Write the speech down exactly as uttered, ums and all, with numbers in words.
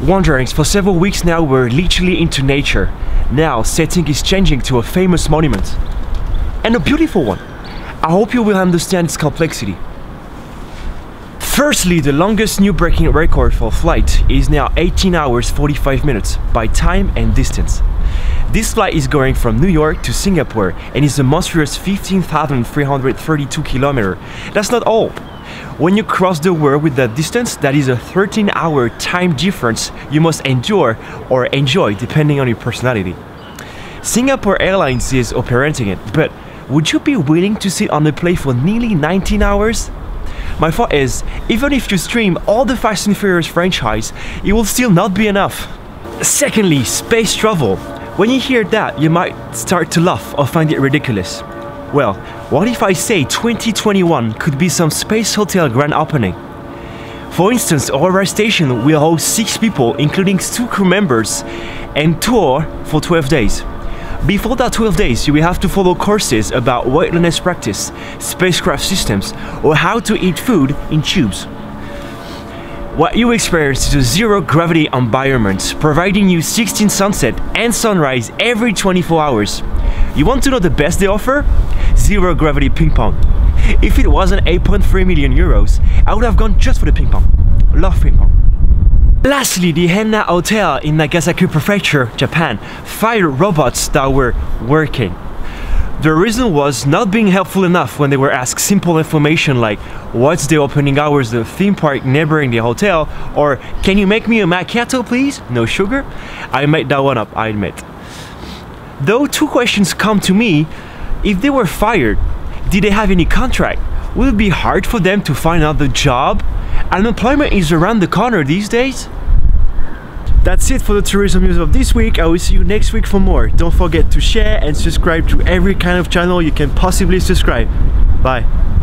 Wanderings for several weeks now were literally into nature. Now setting is changing to a famous monument. And a beautiful one. I hope you will understand its complexity. Firstly, the longest new breaking record for flight is now eighteen hours forty-five minutes by time and distance. This flight is going from New York to Singapore and is a monstrous fifteen thousand three hundred thirty-two kilometers. That's not all. When you cross the world with that distance, that is a thirteen hour time difference you must endure or enjoy depending on your personality. Singapore Airlines is operating it, but would you be willing to sit on a plane for nearly nineteen hours? My thought is, even if you stream all the Fast and Furious franchise, it will still not be enough. Secondly, space travel. When you hear that, you might start to laugh or find it ridiculous. Well, what if I say twenty twenty-one could be some space hotel grand opening? For instance, our station will host six people, including two crew members, and tour for twelve days. Before that twelve days, you will have to follow courses about weightlessness practice, spacecraft systems, or how to eat food in tubes. What you experience is a zero-gravity environment, providing you sixteen sunsets and sunrise every twenty-four hours. You want to know the best they offer? Zero-gravity ping pong. If it wasn't eight point three million euros, I would have gone just for the ping pong. Love ping pong. Lastly, the Henna Hotel in Nagasaki Prefecture, Japan, fired robots that were working. The reason was not being helpful enough when they were asked simple information like what's the opening hours of the theme park neighboring the hotel, or can you make me a macchiato please? No sugar? I made that one up, I admit. Though two questions come to me. If they were fired, did they have any contract? Will it be hard for them to find another job? Unemployment is around the corner these days. That's it for the tourism news of this week. I will see you next week for more. Don't forget to share and subscribe to every kind of channel you can possibly subscribe. Bye.